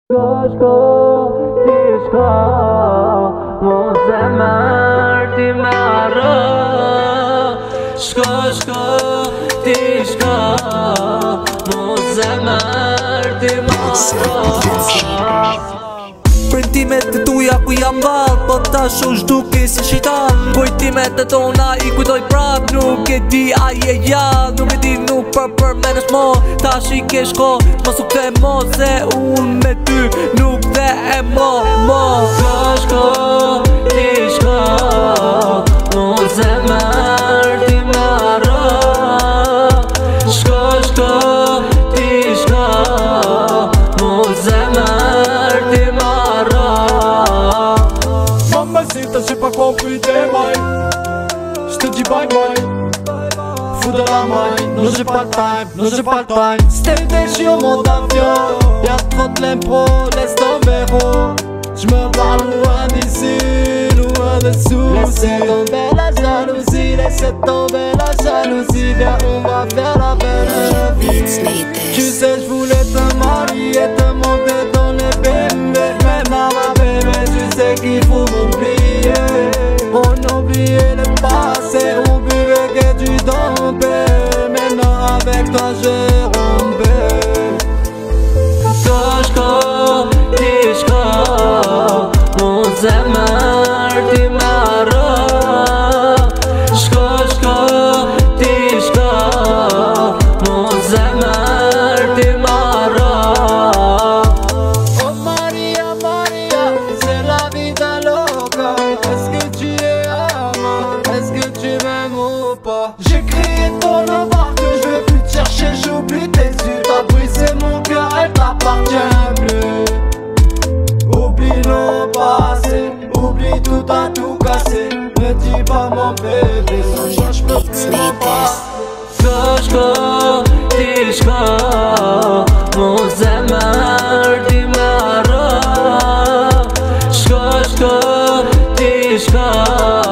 Shko, ti shko, mu zemër ti marrë. Shko, ti shko, mu zemër ti marrë. Printimet të tuja ku jam val, po tash u zhduke si shitan. Kujtimet të tona i kujtoj prap, nuk e di a je ja. Nuk e di nuk për menesh mo, tash i ke shko. Mos u kte mo se unë me ty nuk dhe e mo. Shko, ti shko, mu zemër ti marrë. Shko, ti shko, mu zemër ti marrë. Mamacita, j'ai pas compris tes mailles. J'te dis bye bye. Fous de la maille, non j'ai pas le time, non j'ai pas le time. C'était déchire mon avion. Y'a trop de l'impro, laisse tomber oh. J'me vois loin d'ici, loin des soucis. Laissez tomber la jalousie, laissez tomber la jalousie. Viens on va faire la belle vie. Tu sais j'voulais te marier, te monter dans les bébés. Maintenant ma bébé, tu sais qu'il faut m'oublier. On oubliait le passé, on buvait que du dompé. Maintenant avec toi j'ai rompé. Shko, ti shko, mu zemër ti marrë. Shko, ti shko, mu zemër ti marrë. Oh Maria, Maria, c'est la vida loca. Est-ce que tu es à moi? Est-ce que tu m'aimes ou pas? J'ai crié ton nom parce que je veux plus te chercher, j'oublie tes yeux. T'as brisé mon cœur, elle t'appartient plus. Oublie nos passés, oublie tout, t'as tout cassé. Ne dis pas mon bébé, sans toi j'peux plus m'en passer. Shko, ti shko, mu zemër ti marrë. Shko, ti shko,